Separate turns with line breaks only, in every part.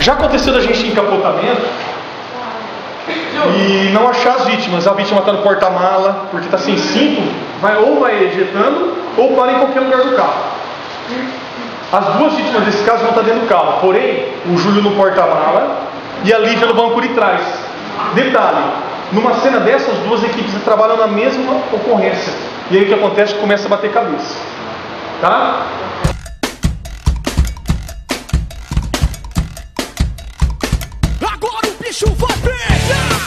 Já aconteceu da gente em encapotamento e não achar as vítimas. A vítima está no porta-mala, porque está sem cinto, ou vai ejetando ou para em qualquer lugar do carro. As duas vítimas desse caso vão estar dentro do carro, porém, o Júlio no porta-mala e a Lívia no banco de trás. Detalhe, numa cena dessas, as duas equipes trabalham na mesma ocorrência. E aí o que acontece? Começa a bater cabeça. Tá?
Agora o bicho vai pegar!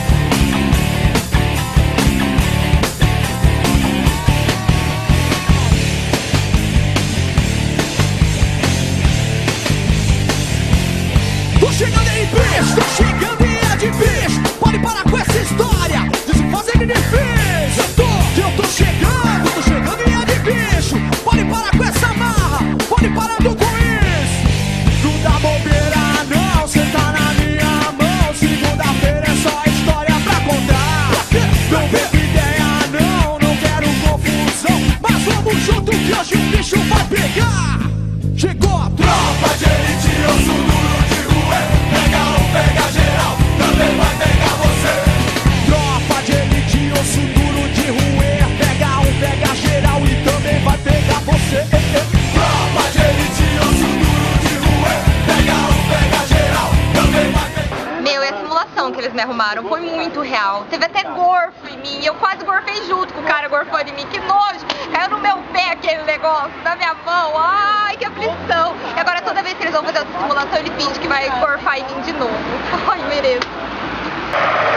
Tô chegando em bicho, tô chegando em é de bicho. Pode parar com essa história de se fazer difícil. Eu tô chegando em é de bicho. Pode parar com essa marra, pode parar com isso. Não dá bobeira não, cê tá na minha mão. Segunda-feira é só história pra contar. Não vejo ideia não quero confusão. Mas vamos junto que hoje o bicho vai pegar. Chegou a tropa de elite, osso duro de rua. Pega um, pega geral, também vai pegar você. Tropa de elite, osso duro de rua. Pega um, pega geral e também vai pegar você. Tropa de elite, osso duro de rua. Pega um, pega geral, também vai pegar.
Meu, e a simulação que eles me arrumaram foi muito real. Teve até gorfo em mim. Eu quase gorfei junto com o cara gorfando em mim. Que nojo! Caiu no meu pé aquele negócio, na minha mão. Ai, que aflição! E agora toda vez que eles vão fazer essa simulação, ele finge que vai gorfar em mim de novo. Ai, mereço.